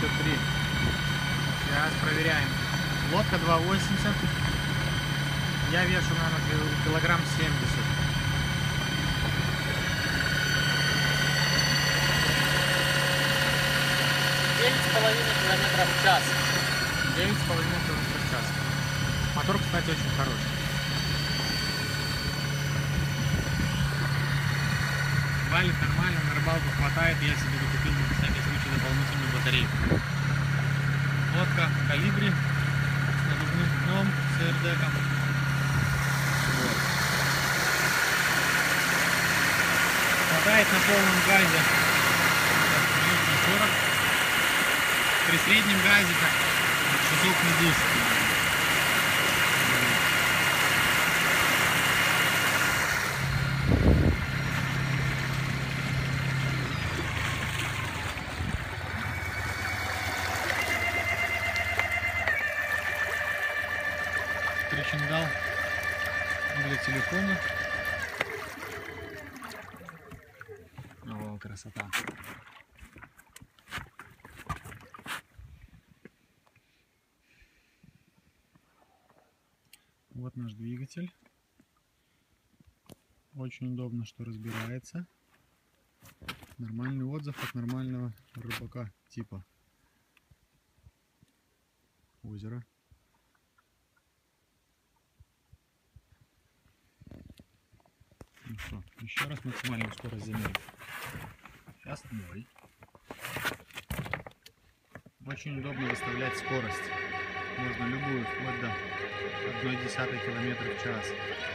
73. Сейчас проверяем. Лодка 2,80. Я вешу, наверное, килограмм 70. 9,5 километров в час. 9,5 километров в час. Мотор, кстати, очень хороший. Валит нормально, на рыбалку хватает. Я себе докупил на всякий случай дополнительную батарейку. Лодка в калибре с надувным дном, с эрдеком. Вот. Хватает на полном газе 40. При среднем газе так часов не 10. Причиндал для телефона. О, красота. Вот наш двигатель. Очень удобно, что разбирается. Нормальный отзыв от нормального рыбака типа озера. Ну что, еще раз максимальную скорость замерим. Сейчас 0. Очень удобно выставлять скорость. Можно любую, вплоть до 0,1 км в час.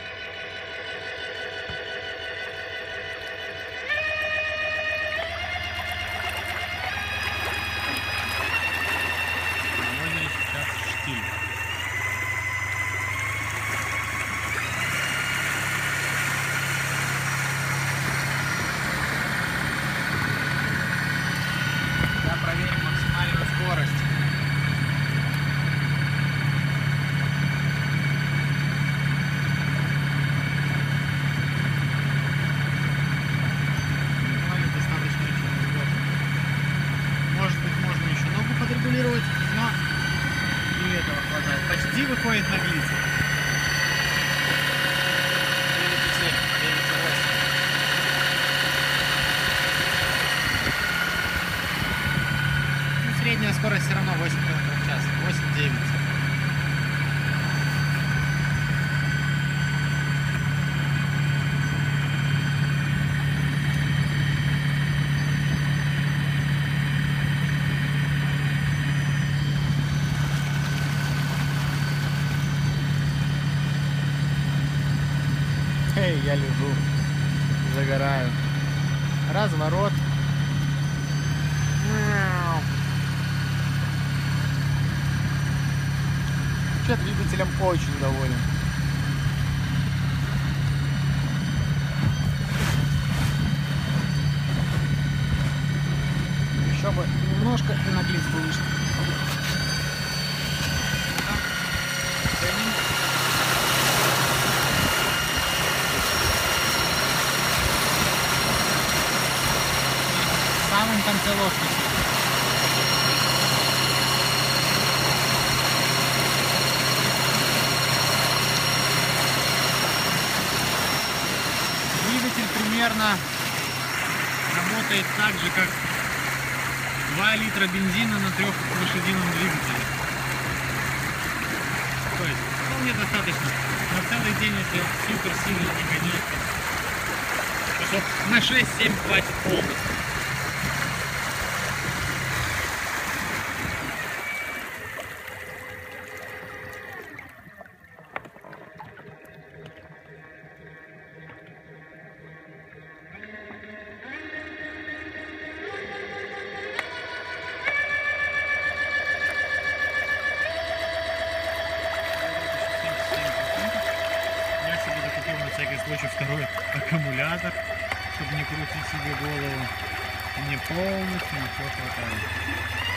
На озере сейчас штиль. Проверим максимальную скорость. Достаточно очень удобно. Может быть, можно еще ногу подрегулировать, но и этого хватает. Почти выходит на глице. 9,7, 9,8. Средняя скорость все равно 8 км в час, 8-9. Эй, я лежу, загораю. Разворот. Вообще двигателем очень доволен. Еще бы немножко и на глиц бы вышел. В самом конце лодки. Примерно работает так же, как 2 литра бензина на 3-лошадином двигателе. То есть вполне достаточно на целый день, если супер сильно не гонять. Часов на 6-7 хватит полностью. На всякий случай второй аккумулятор, чтобы не крутить себе голову. Не полностью, но все хватает.